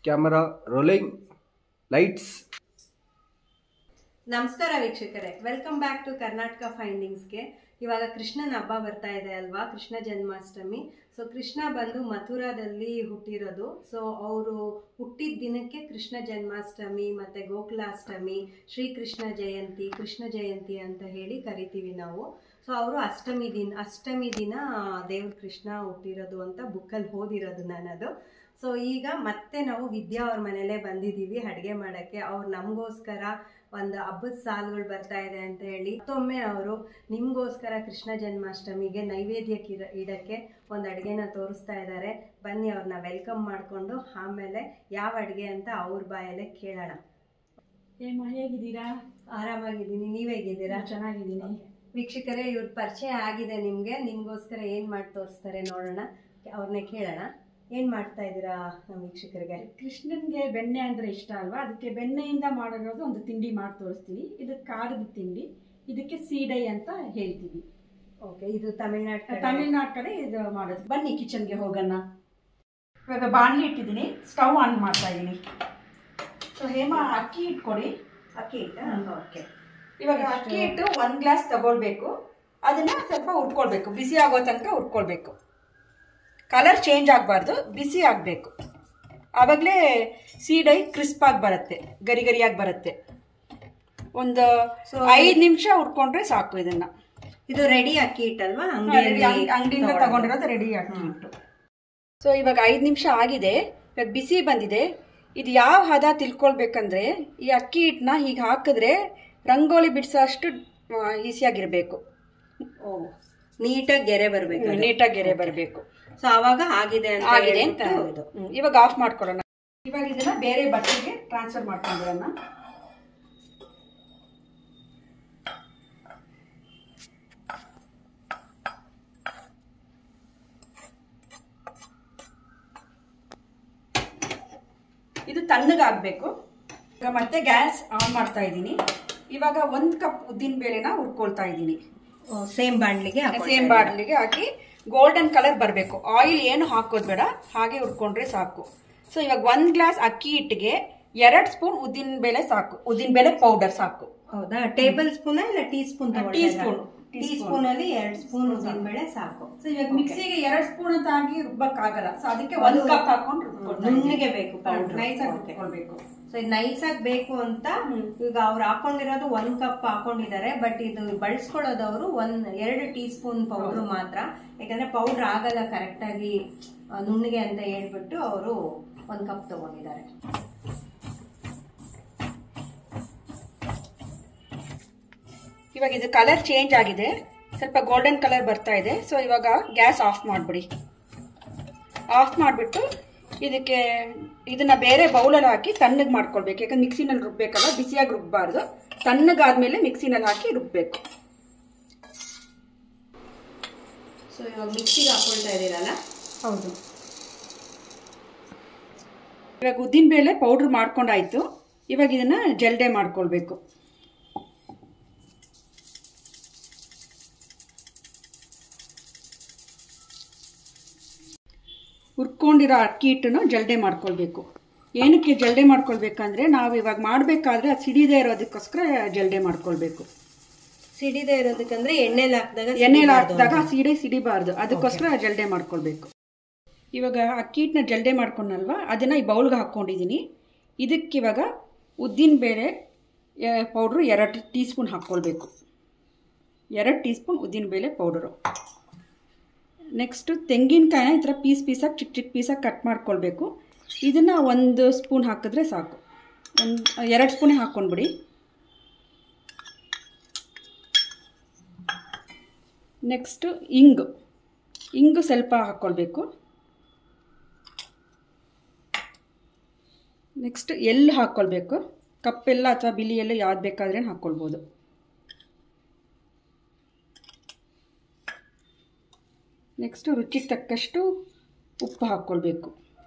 Camera rolling lights. ನಮಸ್ಕಾರ ವೀಕ್ಷಕರೇ, welcome back to Karnataka ಫೈಂಡಿಂಗ್ಸ್ಗೆ. ಇವಾಗ ಕೃಷ್ಣನ ಹಬ್ಬ ಬರ್ತಾ ಇದೆ ಅಲ್ವಾ, ಕೃಷ್ಣ ಜನ್ಮಾಷ್ಟಮಿ. ಸೊ ಕೃಷ್ಣ ಬಂದು ಮಥುರಾದಲ್ಲಿ ಹುಟ್ಟಿರೋದು. ಸೊ ಅವರು ಹುಟ್ಟಿದ ದಿನಕ್ಕೆ ಕೃಷ್ಣ ಜನ್ಮಾಷ್ಟಮಿ ಮತ್ತು ಗೋಕುಲಾಷ್ಟಮಿ, ಶ್ರೀಕೃಷ್ಣ ಜಯಂತಿ, ಕೃಷ್ಣ ಜಯಂತಿ ಅಂತ ಹೇಳಿ ಕರಿತೀವಿ ನಾವು. ಸೊ ಅವರು ಅಷ್ಟಮಿ ದಿನ ದೇವ್ರ ಕೃಷ್ಣ ಹುಟ್ಟಿರೋದು ಅಂತ ಬುಕ್ಕಲ್ಲಿ ಓದಿರೋದು ನಾನದು. ಸೊ ಈಗ ಮತ್ತೆ ನಾವು ವಿದ್ಯಾ ಅವ್ರ ಮನೇಲೇ ಬಂದಿದ್ದೀವಿ ಅಡುಗೆ ಮಾಡೋಕ್ಕೆ. ಅವ್ರು ನಮಗೋಸ್ಕರ ಒಂದು ಹಬ್ಬದ ಸಾಲುಗಳು ಬರ್ತಾ ಇದೆ ಅಂತ ಹೇಳಿ ಮತ್ತೊಮ್ಮೆ ಅವರು ನಿಮಗೋಸ್ಕರ ಕೃಷ್ಣ ಜನ್ಮಾಷ್ಟಮಿಗೆ ನೈವೇದ್ಯಕ್ಕೆ ಇಡಕ್ಕೆ ಒಂದು ಅಡುಗೆನ ತೋರಿಸ್ತಾ ಇದ್ದಾರೆ. ಬನ್ನಿ ಅವ್ರನ್ನ ವೆಲ್ಕಮ್ ಮಾಡಿಕೊಂಡು ಆಮೇಲೆ ಯಾವ ಅಡುಗೆ ಅಂತ ಅವ್ರ ಬಾಯಲ್ಲೇ ಕೇಳೋಣ. ಹೇಗಿದ್ದೀರಾ? ಆರಾಮಾಗಿದ್ದೀನಿ, ನೀವು ಹೇಗಿದ್ದೀರಾ? ಚೆನ್ನಾಗಿದ್ದೀನಿ. ವೀಕ್ಷಕರೇ, ಇವ್ರ ಪರಿಚಯ ಆಗಿದೆ ನಿಮ್ಗೋಸ್ಕರ ಏನು ಮಾಡಿ ತೋರಿಸ್ತಾರೆ ನೋಡೋಣ, ಅವ್ರನ್ನೇ ಕೇಳೋಣ. ಏನು ಮಾಡ್ತಾ ಇದ್ದೀರಾ ನಮ್ಮ ವೀಕ್ಷಕರಿಗೆ? ಕೃಷ್ಣನ್ಗೆ ಬೆಣ್ಣೆ ಅಂದರೆ ಇಷ್ಟ ಅಲ್ವಾ, ಅದಕ್ಕೆ ಬೆಣ್ಣೆಯಿಂದ ಮಾಡಿರೋದು ಒಂದು ತಿಂಡಿ ಮಾಡಿ ತೋರಿಸ್ತೀನಿ. ಇದು ಖಾರದ ತಿಂಡಿ, ಇದಕ್ಕೆ ಸೀಡೈ ಅಂತ ಹೇಳ್ತೀವಿ. ಓಕೆ, ಇದು ತಮಿಳ್ನಾಡು ಕಡೆ ಇದು ಮಾಡೋದು. ಬನ್ನಿ ಕಿಚನ್ಗೆ ಹೋಗೋಣ. ಇವಾಗ ಬಾಣಲಿ ಇಟ್ಟಿದ್ದೀನಿ, ಸ್ಟವ್ ಆನ್ ಮಾಡ್ತಾ ಇದ್ದೀನಿ. ಸೊ ಹೇಮಾ, ಅಕ್ಕಿ ಇಟ್ಕೊಡಿ. ಅಕ್ಕಿ ಹಿಟ್ಟ? ಓಕೆ. ಇವಾಗ ಅಕ್ಕಿ ಹಿಟ್ಟು 1 ಗ್ಲಾಸ್ ತಗೊಳ್ಬೇಕು. ಅದನ್ನು ಸ್ವಲ್ಪ ಹುರ್ಕೊಳ್ಬೇಕು, ಬಿಸಿ ಆಗೋ ತನಕ ಹುರ್ಕೊಳ್ಬೇಕು. ಕಲರ್ ಚೇಂಜ್ ಆಗಬಾರ್ದು, ಬಿಸಿ ಆಗಬೇಕು. ಆವಾಗಲೇ ಸೀಡೈ ಕ್ರಿಸ್ಪಾಗಿ ಬರುತ್ತೆ, ಗರಿ ಗರಿಯಾಗಿ ಬರುತ್ತೆ. ಒಂದು 5 ನಿಮಿಷ ಹುರ್ಕೊಂಡ್ರೆ ಸಾಕು. ಇದು ರೆಡಿ ಅಕ್ಕಿ ಹಿಟ್ಟಲ್ವಾ? ಅಂಗಡಿಯಿಂದ ತಗೊಂಡಿರೋದು ರೆಡಿ ಅಕ್ಕಿ ಹಿಟ್ಟು. ಸೊ ಇವಾಗ 5 ನಿಮಿಷ ಆಗಿದೆ, ಇವಾಗ ಬಿಸಿ ಬಂದಿದೆ. ಇದು ಯಾವ ಹದ ತಿಳ್ಕೊಳ್ಬೇಕಂದ್ರೆ, ಈ ಅಕ್ಕಿ ಹಿಟ್ಟನ್ನ ಹೀಗೆ ಹಾಕಿದ್ರೆ ರಂಗೋಲಿ ಬಿಡಿಸೋ ಅಷ್ಟು ಈಸಿಯಾಗಿರಬೇಕು. ನೀಟಾಗಿ ಗೆರೆ ಬರಬೇಕು. ಸೊ ಆವಾಗ ಆಗಿದೆ ಅಂತ ಇವಾಗ ಆಫ್ ಮಾಡ್ಕೊಳ್ಳೋಣ. ಇವಾಗ ಇದನ್ನ ಬೇರೆ ಬಟ್ಟೆಗೆ ಟ್ರಾನ್ಸ್ಫರ್ ಮಾಡ್ಕೊಂಡ್ಬಿಡೋಣ. ಇದು ತಣ್ಣಗಾಗಬೇಕು. ಈಗ ಮತ್ತೆ ಗ್ಯಾಸ್ ಆನ್ ಮಾಡ್ತಾ ಇದ್ದೀನಿ. ಇವಾಗ 1 ಕಪ್ ಉದ್ದಿನ ಬೇಳೆನ ಹುರ್ಕೊಳ್ತಾ ಇದ್ದೀನಿ. ಸೇಮ್ ಬಾಣಲಿಗೆ ಹಾಕಿ ಗೋಲ್ಡನ್ ಕಲರ್ ಬರಬೇಕು. ಆಯಿಲ್ ಏನು ಹಾಕೋದು ಬೇಡ, ಹಾಗೆ ಹುರ್ಕೊಂಡ್ರೆ ಸಾಕು. ಸೊ ಇವಾಗ 1 ಗ್ಲಾಸ್ ಅಕ್ಕಿ ಹಿಟ್ಟಿಗೆ 2 ಸ್ಪೂನ್ ಉದ್ದಿನ ಬೇಳೆ ಸಾಕು. ಉದ್ದಿನ ಬೇಳೆ ಪೌಡರ್ ಸಾಕು. ಹೌದಾ? ಟೇಬಲ್ ಸ್ಪೂನ್ ಇಲ್ಲ ಟೀ ಸ್ಪೂನ್? ಟೀ ಸ್ಪೂನ್ ಅಲ್ಲಿ 2 ಸ್ಪೂನ್ ಉದ್ದಿನ ಬೇಳೆ ಸಾಕು. ಸೊ ಇವಾಗ ಮಿಕ್ಸಿಗೆ 2 ಸ್ಪೂನ್ ಅಂತ ಆಗಿ ರುಬ್ಬಕ್ಕಾಗಲ್ಲ. ಸೊ ಅದಕ್ಕೆ 1 ಕಪ್ ಹಾಕೊಂಡು ನುಣ್ಣಗೆ ಬೇಕು, ನೈಸ್ ಆಗಿ ರುಬ್ಕೊಳ್ಬೇಕು. ಸೊ ಇದು ನೈಸ್ ಆಗಿ ಬೇಕು ಅಂತ ಈಗ ಅವ್ರು ಹಾಕೊಂಡಿರೋದು 1 ಕಪ್ ಹಾಕೊಂಡಿದ್ದಾರೆ. ಬಟ್ ಇದು ಬಳಸ್ಕೊಳ್ಳೋದವರು 2 ಟೀ ಸ್ಪೂನ್ ಪೌಡ್ರು ಮಾತ್ರ. ಯಾಕಂದ್ರೆ ಪೌಡ್ರ್ ಆಗಲ್ಲ ಕರೆಕ್ಟ್ ಆಗಿ ನುಣ್ಣಗೆ ಅಂತ ಹೇಳ್ಬಿಟ್ಟು ಅವರು 1 ಕಪ್ ತಗೊಂಡಿದ್ದಾರೆ. ಇವಾಗ ಇದು ಕಲರ್ ಚೇಂಜ್ ಆಗಿದೆ, ಸ್ವಲ್ಪ ಗೋಲ್ಡನ್ ಕಲರ್ ಬರ್ತಾ ಇದೆ. ಸೊ ಇವಾಗ ಗ್ಯಾಸ್ ಆಫ್ ಮಾಡಿಬಿಡಿ. ಆಫ್ ಮಾಡಿಬಿಟ್ಟು ಇದನ್ನ ಬೇರೆ ಬೌಲಲ್ಲಿ ಹಾಕಿ ತಣ್ಣಗೆ ಮಾಡ್ಕೊಳ್ಬೇಕು. ಯಾಕಂದ್ರೆ ಮಿಕ್ಸಿನಲ್ಲಿ ರುಬ್ಬೇಕಲ್ಲ, ಬಿಸಿಯಾಗಿ ರುಬ್ಬಾರ್ದು. ತಣ್ಣಗಾದ್ಮೇಲೆ ಮಿಕ್ಸಿನಲ್ಲಿ ಹಾಕಿ ರುಬ್ಬೇಕು. ಸೊ ಇವಾಗ ಮಿಕ್ಸಿಗೆ ಹಾಕೊಳ್ತಾ ಇದ್ದೀರಲ್ಲ? ಹೌದು. ಇವಾಗ ಉದ್ದಿನ ಬೇಳೆ ಪೌಡ್ರ್ ಮಾಡ್ಕೊಂಡಾಯ್ತು. ಇವಾಗ ಇದನ್ನ ಜಲ್ಡೆ ಮಾಡ್ಕೊಳ್ಬೇಕು. ಹುರ್ಕೊಂಡಿರೋ ಅಕ್ಕಿ ಹಿಟ್ಟನ್ನು ಜಲ್ಡೆ ಮಾಡ್ಕೊಳ್ಬೇಕು. ಏನಕ್ಕೆ ಜಲ್ಡೆ ಮಾಡ್ಕೊಳ್ಬೇಕಂದ್ರೆ, ನಾವು ಇವಾಗ ಮಾಡಬೇಕಾದ್ರೆ ಅದು ಸಿಡಿದೇ ಇರೋದಕ್ಕೋಸ್ಕರ ಜಲ್ಡೆ ಮಾಡ್ಕೊಳ್ಬೇಕು. ಸಿಡಿದೇ ಇರೋದಕ್ಕಂದ್ರೆ ಎಣ್ಣೆಲಿ ಹಾಕಿದಾಗ ಸಿಡಿಬಾರ್ದು, ಅದಕ್ಕೋಸ್ಕರ ಜಲ್ಡೆ ಮಾಡ್ಕೊಳ್ಬೇಕು. ಇವಾಗ ಅಕ್ಕಿ ಹಿಟ್ಟನ್ನ ಜಲ್ಡೆ ಮಾಡ್ಕೊಂಡಲ್ವಾ, ಅದನ್ನು ಈ ಬೌಲ್ಗೆ ಹಾಕ್ಕೊಂಡಿದ್ದೀನಿ. ಇದಕ್ಕಿವಾಗ ಉದ್ದಿನ ಬೇಳೆ ಪೌಡ್ರು 2 ಟೀ ಸ್ಪೂನ್ ಹಾಕ್ಕೊಳ್ಬೇಕು. 2 ಟೀ ಸ್ಪೂನ್ ಉದ್ದಿನ ಬೇಳೆ ಪೌಡರು. ನೆಕ್ಸ್ಟು ತೆಂಗಿನಕಾಯಿನ ಈ ಥರ ಪೀಸಾಗಿ ಚಿಕ್ಕ ಪೀಸಾಗಿ ಕಟ್ ಮಾಡ್ಕೊಳ್ಬೇಕು. ಇದನ್ನು 1 ಸ್ಪೂನ್ ಹಾಕಿದ್ರೆ ಸಾಕು. 2 ಸ್ಪೂನೇ ಹಾಕ್ಕೊಂಡ್ಬಿಡಿ. ನೆಕ್ಸ್ಟು ಇಂಗು ಸ್ವಲ್ಪ ಹಾಕ್ಕೊಳ್ಬೇಕು. ನೆಕ್ಸ್ಟ್ ಎಳ್ಳು ಹಾಕ್ಕೊಳ್ಬೇಕು. ಕಪ್ಪೆಲ್ಲ ಅಥವಾ ಬಿಳಿ ಎಳ್ಳು ಯಾವ್ದು ಬೇಕಾದ್ರೆ ಹಾಕ್ಕೊಳ್ಬೋದು. ನೆಕ್ಸ್ಟು ರುಚಿಗೆ ತಕ್ಕಷ್ಟು ಉಪ್ಪು ಹಾಕ್ಕೊಳ್ಬೇಕು.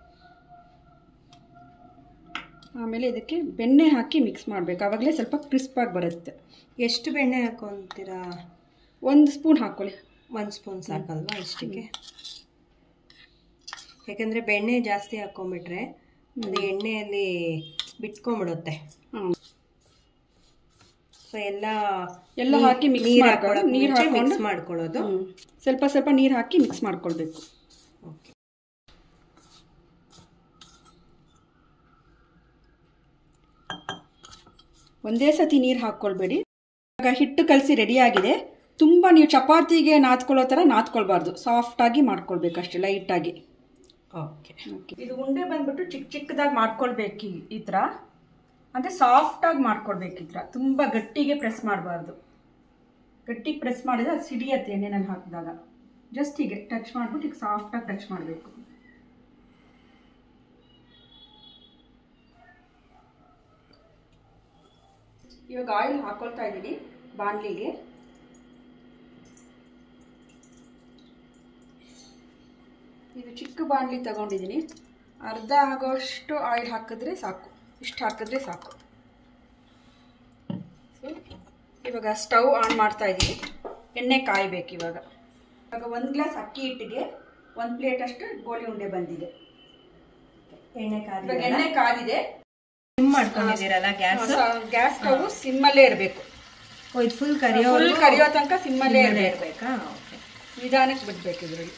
ಆಮೇಲೆ ಇದಕ್ಕೆ ಬೆಣ್ಣೆ ಹಾಕಿ ಮಿಕ್ಸ್ ಮಾಡಬೇಕು. ಆವಾಗಲೇ ಸ್ವಲ್ಪ ಕ್ರಿಸ್ಪಾಗಿ ಬರುತ್ತೆ. ಎಷ್ಟು ಬೆಣ್ಣೆ ಹಾಕ್ಕೊತೀರಾ? 1 ಸ್ಪೂನ್ ಹಾಕ್ಕೊಳ್ಳಿ. 1 ಸ್ಪೂನ್ ಸಾಕಲ್ವಾ ಇಷ್ಟಕ್ಕೆ? ಯಾಕಂದರೆ ಬೆಣ್ಣೆ ಜಾಸ್ತಿ ಹಾಕ್ಕೊಂಬಿಟ್ರೆ ಅದು ಎಣ್ಣೆಯಲ್ಲಿ ಬಿಟ್ಕೊಂಡ್ಬಿಡುತ್ತೆ. ಸೊ ಎಲ್ಲ ಹಾಕಿ ಮಿಕ್ಸ್ ಮಾಡ್ಕೊಳ್ಳೋದು, ನೀರು ಹಾಕಿ ಮಿಕ್ಸ್ ಮಾಡ್ಕೊಳ್ಳೋದು. ಸ್ವಲ್ಪ ಸ್ವಲ್ಪ ನೀರು ಹಾಕಿ ಮಿಕ್ಸ್ ಮಾಡ್ಕೊಳ್ಬೇಕು. ಒಂದೇ ಸತಿ ನೀರು ಹಾಕ್ಕೊಳ್ಬೇಡಿ. ಇವಾಗ ಹಿಟ್ಟು ಕಲಸಿ ರೆಡಿಯಾಗಿದೆ. ತುಂಬ ನೀವು ಚಪಾತಿಗೆ ನಾದ್ಕೊಳ್ಳೋ ಥರ ನಾದ್ಕೊಳ್ಬಾರ್ದು, ಸಾಫ್ಟಾಗಿ ಮಾಡ್ಕೊಳ್ಬೇಕು ಅಷ್ಟೇ, ಲೈಟಾಗಿ. ಓಕೆ. ಇದು ಉಂಡೆ ಬಂದ್ಬಿಟ್ಟು ಚಿಕ್ಕ ಚಿಕ್ಕದಾಗಿ ಮಾಡ್ಕೊಳ್ಬೇಕು ಈ ಥರ, ಅಂದರೆ ಸಾಫ್ಟಾಗಿ ಮಾಡ್ಕೊಳ್ಬೇಕು ಈ ಥರ. ತುಂಬ ಗಟ್ಟಿಗೆ ಪ್ರೆಸ್ ಮಾಡಬಾರ್ದು. ಗಟ್ಟಿಗೆ ಪ್ರೆಸ್ ಮಾಡಿದ್ರೆ ಅದು ಸಿಡಿಯತ್ತೆ ಎಣ್ಣೆನಲ್ಲಿ ಹಾಕಿದಾಗ. ಜಸ್ಟ್ ಹೀಗೆ ಟಚ್ ಮಾಡಿಬಿಟ್ಟು ಈಗ ಸಾಫ್ಟಾಗಿ ಟಚ್ ಮಾಡಬೇಕು. ಇವಾಗ ಆಯಿಲ್ ಹಾಕೊಳ್ತಾ ಇದ್ದೀನಿ ಬಾಣಲಿಗೆ. ಇದು ಚಿಕ್ಕ ಬಾಣಲಿ ತಗೊಂಡಿದ್ದೀನಿ. ಅರ್ಧ ಆಗೋಷ್ಟು ಆಯಿಲ್ ಹಾಕಿದ್ರೆ ಸಾಕು, ಇಷ್ಟು ಹಾಕಿದ್ರೆ ಸಾಕು. ಸೊ ಇವಾಗ ಸ್ಟವ್ ಆನ್ ಮಾಡ್ತಾ ಇದ್ದೀನಿ. ಎಣ್ಣೆ ಕಾಯಬೇಕು ಇವಾಗ. 1 ಗ್ಲಾಸ್ ಅಕ್ಕಿ ಹಿಟ್ಟಿಗೆ 1 ಪ್ಲೇಟ್ ಅಷ್ಟು ಗೋಳಿ ಉಂಡೆ ಬಂದಿದೆ. ಎಣ್ಣೆ ಕಾದಿದೆ. ಸಿಮ್ ಮಾಡ್ಕೊಂಡಿದ್ದೀರಲ್ಲ ಗ್ಯಾಸ್ ಸ್ಟವ್ ಸಿಮ್ಮಲ್ಲೇ ಇರಬೇಕು. ಇದು ಫುಲ್ ಕರಿಯೋ ತನಕ ಸಿಮ್ಮಲ್ಲೇ ಇರಬೇಕಾ? ನಿಧಾನಕ್ಕೆ ಬಿಡ್ಬೇಕು ಇದರಲ್ಲಿ.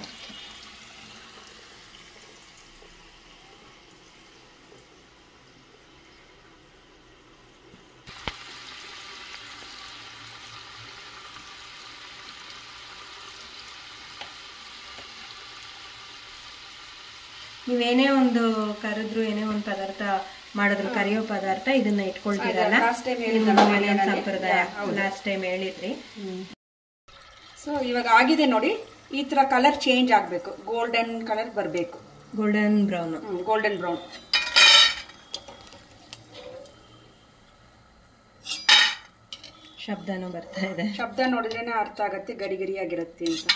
ನೀವೇನೇ ಒಂದು ಕರೆದ್ರು, ಏನೇ ಒಂದು ಪದಾರ್ಥ ಮಾಡಿದ್ರು, ಕರಿಯೋ ಪದಾರ್ಥ ಇದನ್ನ ಇಟ್ಕೊಳ್ತೀರಲ್ಲ, ಸಂಪ್ರದಾಯ ಲಾಸ್ಟ್ ಟೈಮ್ ಹೇಳಿದ್ರಿ. ಸೊ ಇವಾಗ ಆಗಿದೆ ನೋಡಿ. ಈ ತರ ಕಲರ್ ಚೇಂಜ್ ಆಗಬೇಕು, ಗೋಲ್ಡನ್ ಕಲರ್ ಬರಬೇಕು. Golden brown. Golden brown. ಶಬ್ದನೂ ಬರ್ತಾ ಇದೆ. ಶಬ್ದ ನೋಡಿದ್ರೇನೆ ಅರ್ಥ ಆಗತ್ತೆ ಗರಿ ಗರಿಯಾಗಿರುತ್ತೆ ಅಂತ.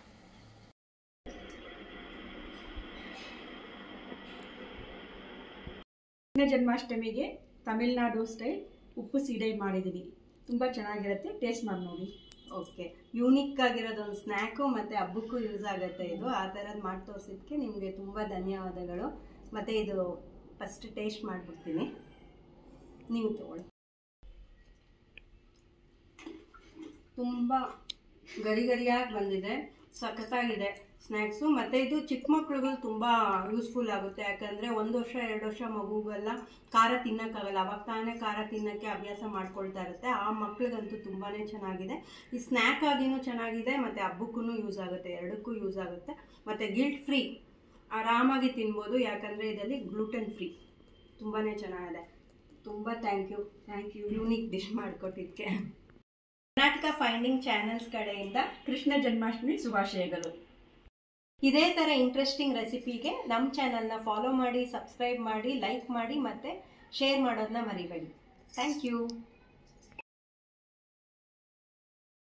ಕೃಷ್ಣ ಜನ್ಮಾಷ್ಟಮಿಗೆ ತಮಿಳ್ನಾಡು ಸ್ಟೈಲ್ ಉಪ್ಪು ಸೀಡೆ ಮಾಡಿದ್ದೀನಿ. ತುಂಬ ಚೆನ್ನಾಗಿರುತ್ತೆ, ಟೇಸ್ಟ್ ಮಾಡಿ ನೋಡಿ. ಓಕೆ, ಯೂನಿಕ್ ಆಗಿರೋದೊಂದು ಸ್ನ್ಯಾಕು ಮತ್ತು ಹಬ್ಬಕ್ಕೂ ಯೂಸ್ ಆಗುತ್ತೆ ಇದು. ಆ ಥರದ್ದು ಮಾಡಿ ತೋರಿಸಿದ್ದಕ್ಕೆ ನಿಮಗೆ ತುಂಬ ಧನ್ಯವಾದಗಳು. ಮತ್ತು ಇದು ಫಸ್ಟ್ ಟೇಸ್ಟ್ ಮಾಡಿಬಿಡ್ತೀನಿ, ನೀವು ತಗೊಳ್ಳಿ. ತುಂಬ ಗರಿ ಗರಿಯಾಗಿ ಬಂದಿದೆ, ಸಖತ್ತಾಗಿದೆ ಸ್ನ್ಯಾಕ್ಸು. ಮತ್ತು ಇದು ಚಿಕ್ಕ ಮಕ್ಳಿಗೂ ತುಂಬ ಯೂಸ್ಫುಲ್ ಆಗುತ್ತೆ. ಯಾಕಂದರೆ 1 ವರ್ಷ 2 ವರ್ಷ ಮಗುಗೆಲ್ಲ ಖಾರ ತಿನ್ನೋಕ್ಕಾಗಲ್ಲ, ಅವಾಗ ತಾನೇ ಖಾರ ತಿನ್ನೋಕ್ಕೆ ಅಭ್ಯಾಸ ಮಾಡ್ಕೊಳ್ತಾ ಇರುತ್ತೆ. ಆ ಮಕ್ಳಿಗಂತೂ ತುಂಬಾ ಚೆನ್ನಾಗಿದೆ. ಈ ಸ್ನ್ಯಾಕ್ ಆಗಿನೂ ಚೆನ್ನಾಗಿದೆ ಮತ್ತು ಹಬ್ಬಕ್ಕೂ ಯೂಸ್ ಆಗುತ್ತೆ, ಎರಡಕ್ಕೂ ಯೂಸ್ ಆಗುತ್ತೆ. ಮತ್ತು ಗಿಲ್ಟ್ ಫ್ರೀ ಆರಾಮಾಗಿ ತಿನ್ಬೋದು, ಯಾಕಂದರೆ ಇದರಲ್ಲಿ ಗ್ಲೂಟೆನ್ ಫ್ರೀ. ತುಂಬಾ ಚೆನ್ನಾಗಿದೆ. ತುಂಬ ಥ್ಯಾಂಕ್ ಯು ಯೂನಿಕ್ ಡಿಶ್ ಮಾಡಿಕೊಟ್ಟಿದ್ದಕ್ಕೆ. ಕರ್ನಾಟಕ ಫೈಂಡಿಂಗ್ ಚಾನೆಲ್ಸ್ ಕಡೆಯಿಂದ ಕೃಷ್ಣ ಜನ್ಮಾಷ್ಟಮಿ ಶುಭಾಶಯಗಳು. ಇದೇ ಥರ ಇಂಟ್ರೆಸ್ಟಿಂಗ್ ರೆಸಿಪಿಗೆ ನಮ್ಮ ಚಾನಲ್ನ ಫಾಲೋ ಮಾಡಿ, ಸಬ್ಸ್ಕ್ರೈಬ್ ಮಾಡಿ, ಲೈಕ್ ಮಾಡಿ ಮತ್ತು ಶೇರ್ ಮಾಡೋದನ್ನ ಮರಿಬೇಡಿ. Thank you.